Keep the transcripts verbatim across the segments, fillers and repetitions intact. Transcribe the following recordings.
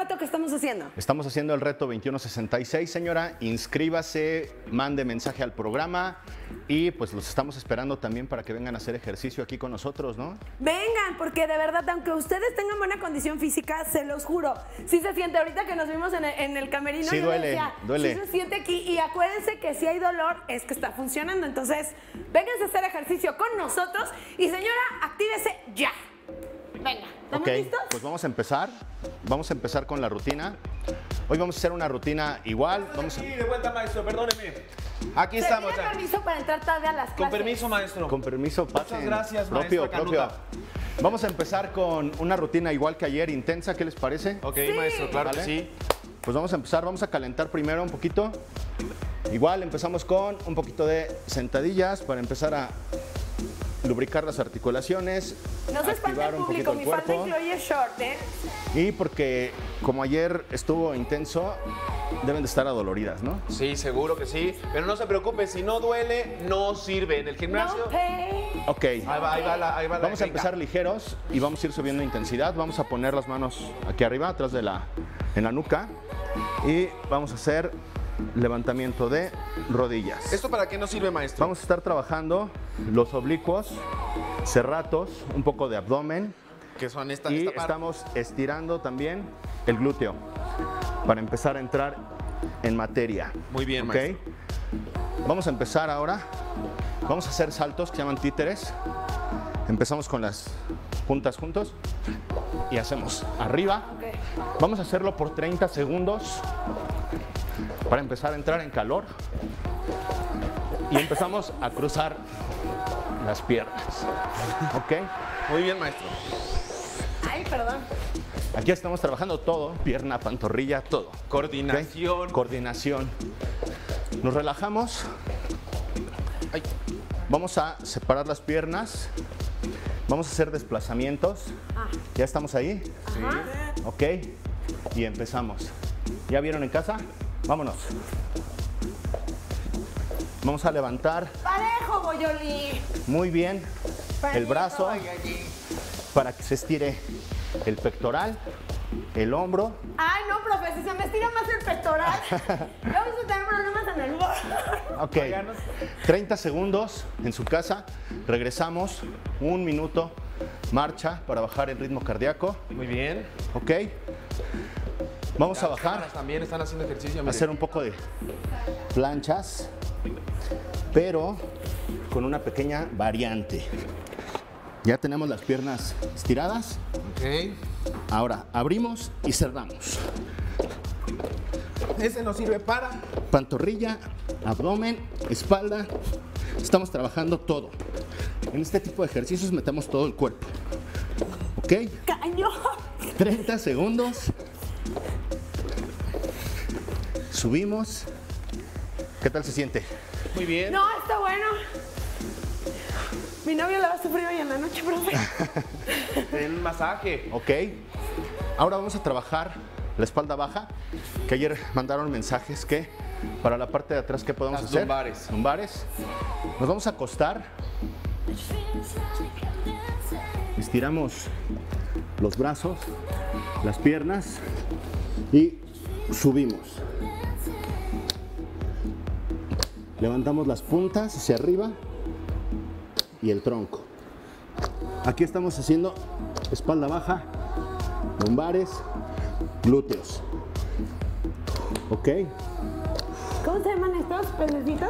reto que estamos haciendo? Estamos haciendo el reto veintiuno sesenta y seis, señora. Inscríbase, mande mensaje al programa y pues los estamos esperando también para que vengan a hacer ejercicio aquí con nosotros, ¿no? Vengan, porque de verdad, aunque ustedes tengan buena condición física, se los juro, sí se siente. Ahorita que nos vimos en el, en el camerino, sí yo duele, decía, duele. Sí se siente aquí, y acuérdense que si hay dolor es que está funcionando. Entonces, vénganse a hacer ejercicio con nosotros y señora, actívese ya. Venga, ¿estamos Ok, listos? pues vamos a empezar. Vamos a empezar con la rutina. Hoy vamos a hacer una rutina igual. Vamos a... Sí, de vuelta, maestro, perdóneme. Aquí ¿Se estamos. pide permiso para entrar tarde a las clases? Con permiso, maestro. Con permiso, pasen. Muchas gracias, propio, maestra propio. Canuta. Vamos a empezar con una rutina igual que ayer, intensa. ¿Qué les parece? Ok, Sí. maestro, claro ¿Vale? que sí. Pues vamos a empezar, vamos a calentar primero un poquito. Igual empezamos con un poquito de sentadillas para empezar a lubricar las articulaciones, No se espante activar el un público, poquito mi el falda cuerpo. incluye short, ¿eh? Y porque como ayer estuvo intenso, deben de estar adoloridas, ¿no? Sí, seguro que sí. Pero no se preocupe, si no duele, no sirve. En el gimnasio. No pay. Ok. Ahí va, ahí va la. Ahí va la Vamos a venga. empezar ligeros y vamos a ir subiendo intensidad. Vamos a poner las manos aquí arriba, atrás de la, en la nuca. Y vamos a hacer levantamiento de rodillas. ¿Esto para qué nos sirve, maestro? Vamos a estar trabajando los oblicuos, cerratos, un poco de abdomen. Que son esta, Y esta parte. estamos estirando también el glúteo para empezar a entrar en materia. Muy bien, ¿Ok? maestro. Vamos a empezar ahora. Vamos a hacer saltos que llaman títeres. Empezamos con las puntas juntos y hacemos arriba. Ok. Vamos a hacerlo por treinta segundos para empezar a entrar en calor. Y empezamos a cruzar las piernas. ¿Ok? Muy bien, maestro. Ay, perdón. Aquí estamos trabajando todo, pierna, pantorrilla, todo. Coordinación. ¿Ok? Coordinación. Nos relajamos. Ay. Vamos a separar las piernas. Vamos a hacer desplazamientos. Ah. ¿Ya estamos ahí? Ajá. Ok. Y empezamos. ¿Ya vieron en casa? Vámonos. Vamos a levantar Parejo, Boyoli. muy bien el Parejo, brazo Boyoli. para que se estire el pectoral, el hombro. Ay, no, profe, si se me estira más el pectoral, vamos a tener problemas en el borde. Ok, treinta segundos en su casa, regresamos, un minuto, marcha para bajar el ritmo cardíaco, Muy bien. ok. Vamos a Las bajar, cámaras también están haciendo ejercicio. a mire. hacer un poco de planchas, pero con una pequeña variante. Ya tenemos las piernas estiradas, Ok. ahora abrimos y cerramos. Ese nos sirve para. Pantorrilla, abdomen, espalda. Estamos trabajando todo. En este tipo de ejercicios metemos todo el cuerpo. ¿Ok? Cañón. treinta segundos. Subimos. ¿Qué tal se siente? Muy bien. No, está bueno. Mi novio la va a sufrir hoy en la noche, profe. El masaje. ¿Ok? Ahora vamos a trabajar la espalda baja, que ayer mandaron mensajes que para la parte de atrás, ¿qué podemos Las hacer? lumbares. Lumbares. Nos vamos a acostar. Estiramos los brazos, las piernas y subimos. Levantamos las puntas hacia arriba y el tronco. Aquí estamos haciendo espalda baja, lumbares, glúteos. ¿Ok? ¿Cómo se llaman estos pececitos?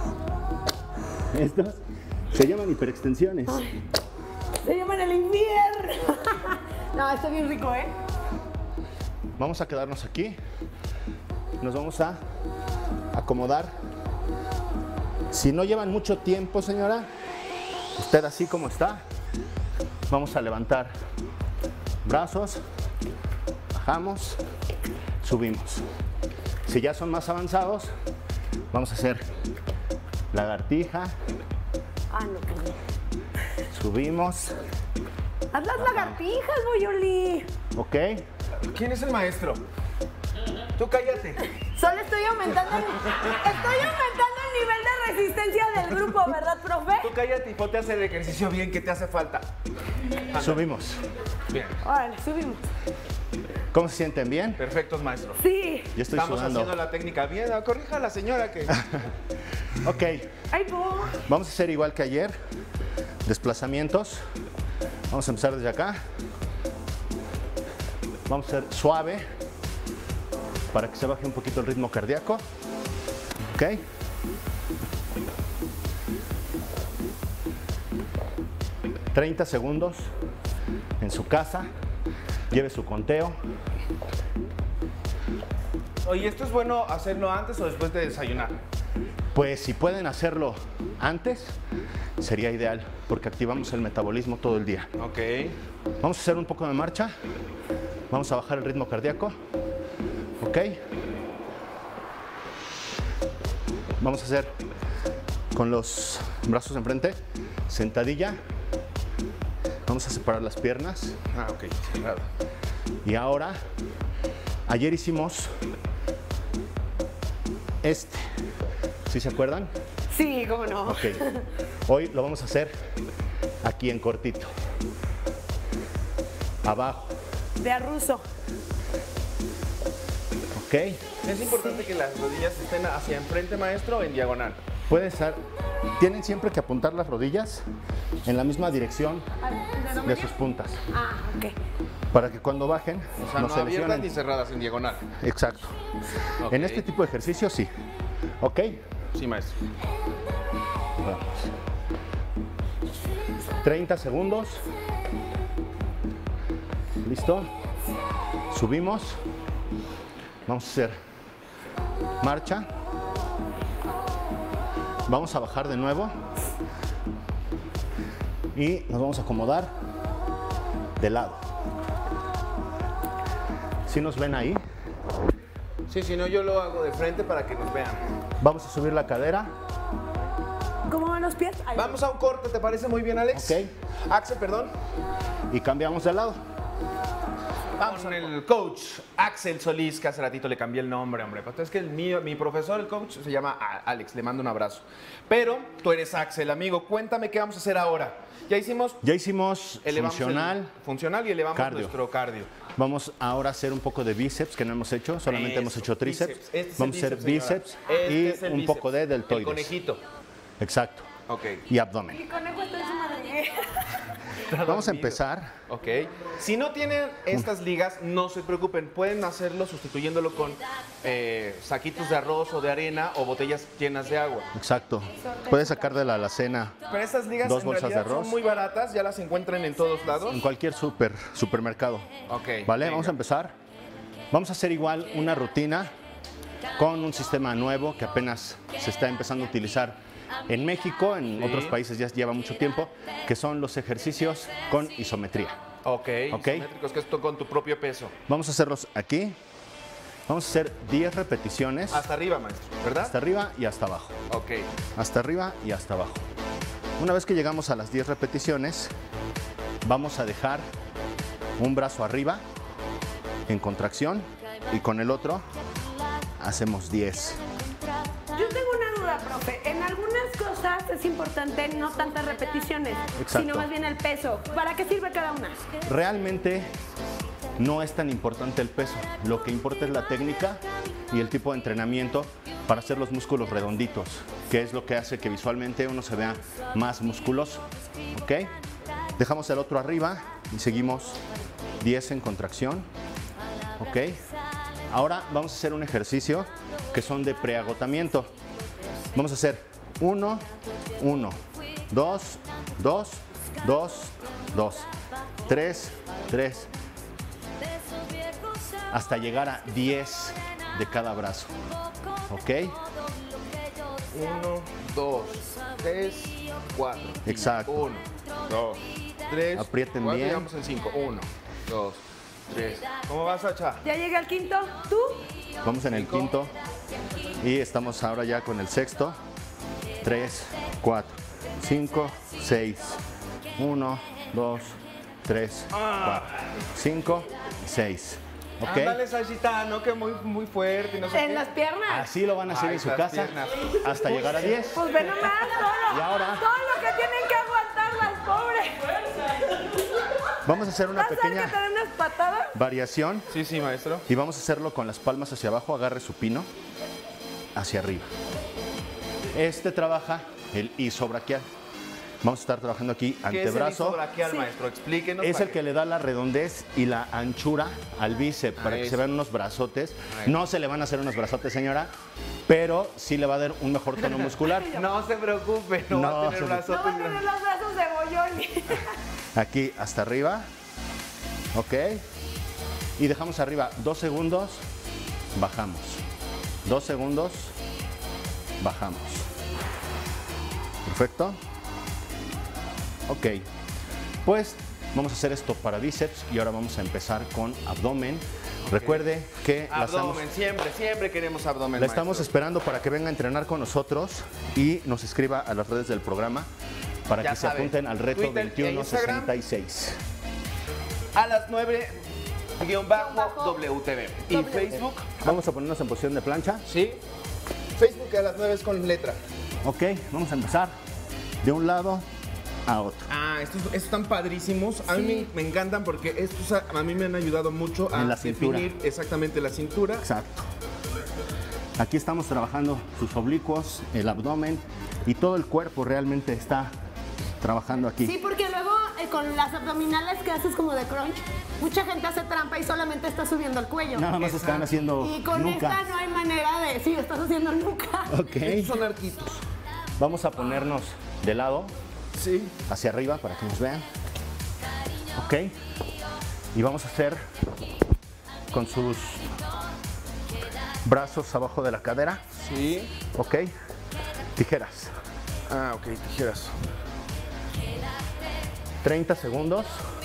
Estos se llaman hiperextensiones. Se llaman el infierno. No, está bien rico, ¿eh? Vamos a quedarnos aquí. Nos vamos a acomodar. Si no llevan mucho tiempo, señora, usted así como está, vamos a levantar brazos, bajamos, subimos. Si ya son más avanzados, vamos a hacer lagartija, Ah, no, perdón. subimos, Haz las lagartijas, Boyoli. ¿ok? ¿Quién es el maestro? Tú cállate. Solo estoy aumentando el, estoy aumentando el nivel de resistencia del grupo, ¿verdad, profe? Tú cállate y ponte a hacer el ejercicio bien que te hace falta. Subimos. Bien. Órale, subimos. ¿Cómo se sienten? ¿Bien? Perfectos, maestro. Sí. Yo estoy Estamos sudando. haciendo la técnica bien. Corrija a la señora que... Ok, Ahí voy. vamos a hacer igual que ayer. Desplazamientos. Vamos a empezar desde acá. Vamos a hacer suave para que se baje un poquito el ritmo cardíaco. Ok. treinta segundos en su casa. Lleve su conteo. Oye, ¿esto es bueno hacerlo antes o después de desayunar? Pues si pueden hacerlo antes, sería ideal, porque activamos el metabolismo todo el día. Ok. Vamos a hacer un poco de marcha. Vamos a bajar el ritmo cardíaco. Ok. Vamos a hacer con los brazos enfrente, sentadilla. Vamos a separar las piernas. Ah, ok. Claro. Y ahora, ayer hicimos este. ¿Sí se acuerdan? Sí, cómo no. Ok. Hoy lo vamos a hacer aquí en cortito. Abajo. De a ruso. Ok. Es importante que las rodillas estén hacia enfrente, maestro, o en diagonal. Puede estar. Tienen siempre que apuntar las rodillas en la misma dirección de sus puntas. Ah, ok. Para que cuando bajen O sea, no no se abiertas lesionen. ni cerradas, en diagonal. Exacto. Ok. En este tipo de ejercicio sí. Ok. Sí, maestro. Vamos. treinta segundos. ¿Listo? Subimos. Vamos a hacer marcha. Vamos a bajar de nuevo. Y nos vamos a acomodar de lado. ¿Sí nos ven ahí? Sí, si no, yo lo hago de frente para que nos vean. Vamos a subir la cadera. ¿Cómo van los pies? Ahí. Vamos a un corte, ¿te parece muy bien, Alex? Ok. Axel, perdón. Y cambiamos de lado. Vamos con el coach Axel Solís, que hace ratito le cambié el nombre, hombre. Pero es que el mío, mi profesor, el coach, se llama Alex, le mando un abrazo. Pero tú eres Axel, amigo. Cuéntame qué vamos a hacer ahora. Ya hicimos Ya hicimos elevamos funcional. el- funcional y elevamos cardio. nuestro cardio. Vamos ahora a hacer un poco de bíceps, que no hemos hecho, solamente Eso, hemos hecho tríceps. bíceps. Este es el Vamos a hacer bíceps, señora. bíceps Este y es el un bíceps. poco de El deltoides. conejito. Exacto. Ok. Y abdomen. El conejo está en su madre. Vamos a empezar. Ok. Si no tienen estas ligas, no se preocupen. Pueden hacerlo sustituyéndolo con eh, saquitos de arroz o de arena o botellas llenas de agua. Exacto. Puedes sacar de la alacena Pero estas ligas Dos en bolsas de realidad arroz. son muy baratas, ya las encuentran en todos lados. en cualquier super, supermercado. Ok. ¿Vale? venga. Vamos a empezar. Vamos a hacer igual una rutina con un sistema nuevo que apenas se está empezando a utilizar en México, en Sí. otros países ya lleva mucho tiempo, que son los ejercicios con isometría. Ok. Ok. Isométricos, que es tú con tu propio peso. Vamos a hacerlos aquí. Vamos a hacer diez repeticiones Hasta arriba, maestro, ¿verdad? hasta arriba y hasta abajo. Ok. Hasta arriba y hasta abajo. Una vez que llegamos a las diez repeticiones, vamos a dejar un brazo arriba en contracción y con el otro hacemos diez. Yo tengo una duda, profe. En algunas cosas es importante no tantas repeticiones, Exacto. sino más bien el peso. ¿Para qué sirve cada una? Realmente no es tan importante el peso. Lo que importa es la técnica y el tipo de entrenamiento para hacer los músculos redonditos, que es lo que hace que visualmente uno se vea más musculoso. ¿Ok? Dejamos el otro arriba y seguimos diez en contracción. ¿Ok? Ahora vamos a hacer un ejercicio que son de preagotamiento. Vamos a hacer uno, uno, dos, dos, dos, dos, tres, tres, hasta llegar a diez de cada brazo. ¿Ok? Uno, dos, tres, cuatro. Exacto. Uno, dos, tres. Aprieten cuatro, bien. Llegamos en cinco. Uno, dos, tres. ¿Cómo vas, Sacha? Ya llegué al quinto. ¿Tú? Vamos en el Cinco. quinto y estamos ahora ya con el sexto. tres, cuatro, cinco, seis, uno, dos, tres, cuatro, cinco, seis. ¿Ok? Ándale, Sachita, no que muy, muy fuerte y no sé En qué. las piernas. Así lo van a hacer Ay, en su las casa piernas. hasta llegar a diez. Pues ve nomás todo, Y ahora- todo lo que tienen que aguantar las pobres. Vamos a hacer una ¿Vas a ver que pequeña te den unas patadas? variación Sí, sí, maestro. y vamos a hacerlo con las palmas hacia abajo, agarre su pino hacia arriba. Este trabaja el isobraquial. Vamos a estar trabajando aquí ¿Qué es el antebrazo. isobraquial, Sí. maestro? Explíquenos. Es para el que le da la redondez y la anchura al bíceps para Ahí que es. se vean unos brazotes. Ahí. No se le van a hacer unos brazotes, señora, pero sí le va a dar un mejor tono muscular. No se preocupe, no, No va a tener se- No va brazotes a tener grandes. los brazos de bollón. Aquí hasta arriba. Ok. Y dejamos arriba dos segundos. Bajamos. Dos segundos. Bajamos. Perfecto. Ok. Pues vamos a hacer esto para bíceps y ahora vamos a empezar con abdomen. Recuerde que la estamos, Abdomen, siempre, siempre queremos abdomen, la estamos maestro. esperando para que venga a entrenar con nosotros y nos escriba a las redes del programa para Ya que se sabe. apunten al reto Twitter e veintiuno Instagram. sesenta y seis. A las nueve, guión bajo, W T V. Y Facebook, Vamos a ponernos en posición de plancha. ¿sí? Facebook a las nueve es con letra. Ok, vamos a empezar de un lado a otro. Ah, estos, estos están padrísimos. A mí Sí. me, me encantan porque estos a, a mí me han ayudado mucho a En la cintura. definir exactamente la cintura. Exacto. Aquí estamos trabajando sus oblicuos, el abdomen y todo el cuerpo realmente está trabajando aquí. Sí, porque luego eh, con las abdominales que haces como de crunch, mucha gente hace trampa y solamente está subiendo el cuello. Nada más están haciendo Y con nuca. esta no hay manera de... Sí, estás haciendo nuca. Ok. Estos son arquitos. Vamos a ponernos de lado Sí. hacia arriba para que nos vean. Ok. Y vamos a hacer con sus brazos abajo de la cadera. Sí. Ok. Tijeras. Ah, ok, tijeras. treinta segundos.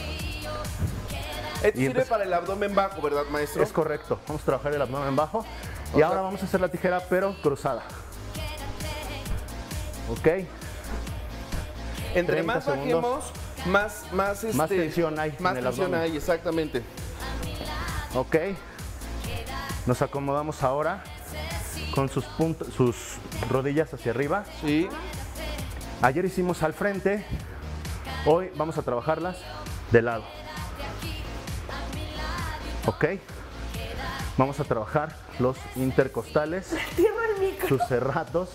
Esto Y sirve empe- para el abdomen bajo, ¿verdad, maestro? Es correcto. Vamos a trabajar el abdomen bajo. Y O sea- ahora vamos a hacer la tijera, pero cruzada. Ok. Entre treinta más segundos. bajemos, más, más, este, Más tensión hay Más en el tensión abdomen. hay, exactamente. Ok. Nos acomodamos ahora con sus, punt- sus rodillas hacia arriba. Sí. Ayer hicimos al frente. Hoy vamos a trabajarlas de lado. Ok. Vamos a trabajar los intercostales, Cierro el micro. sus cerratos.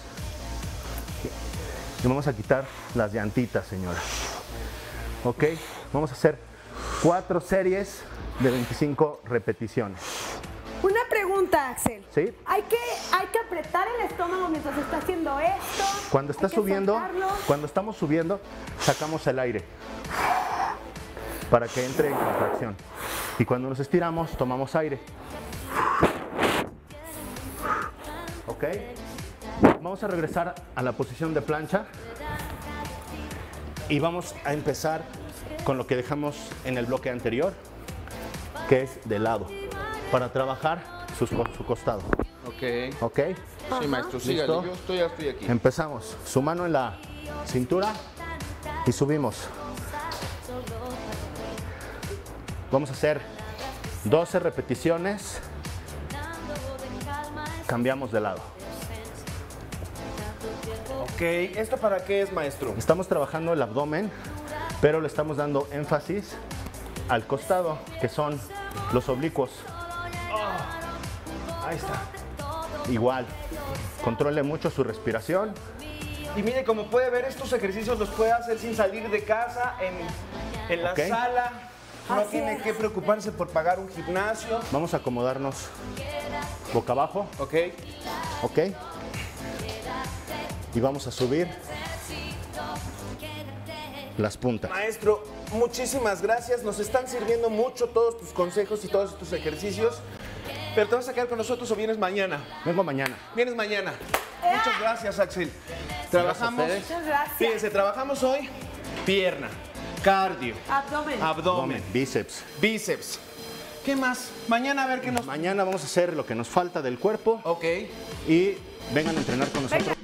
Y vamos a quitar las llantitas, señora. Ok. Vamos a hacer cuatro series de veinticinco repeticiones. Una pregunta, Axel. ¿Sí? Hay que, hay que apretar el estómago mientras está haciendo esto. Cuando está Hay que subiendo, soltarlo. cuando estamos subiendo, sacamos el aire para que entre en contracción. Y cuando nos estiramos, tomamos aire. ¿Ok? Vamos a regresar a la posición de plancha y vamos a empezar con lo que dejamos en el bloque anterior, que es de lado, para trabajar sus co- su costado. Ok. ¿Ok? Sí, maestro, sígale. ¿Listo? Yo estoy, ya estoy aquí. Empezamos. Su mano en la cintura y subimos. Vamos a hacer doce repeticiones. Cambiamos de lado. Ok. ¿Esto para qué es, maestro? Estamos trabajando el abdomen, pero le estamos dando énfasis al costado, que son los oblicuos. Ahí está. Igual, controle mucho su respiración. Y mire, como puede ver, estos ejercicios los puede hacer sin salir de casa, en, en la Ok. sala. No Así tiene es. que preocuparse por pagar un gimnasio. Vamos a acomodarnos boca abajo, Ok. ¿ok? Y vamos a subir las puntas. Maestro, muchísimas gracias. Nos están sirviendo mucho todos tus consejos y todos tus ejercicios. Pero te vas a quedar con nosotros o vienes mañana. Vengo mañana. Vienes mañana. Muchas gracias, Axel. Trabajamos. ustedes. Muchas gracias. Fíjense, trabajamos hoy pierna, cardio, Abdomen. abdomen, Bíceps. bíceps. ¿Qué más? Mañana a ver qué nos... Mañana vamos a hacer lo que nos falta del cuerpo Ok. y vengan a entrenar con nosotros. Venga.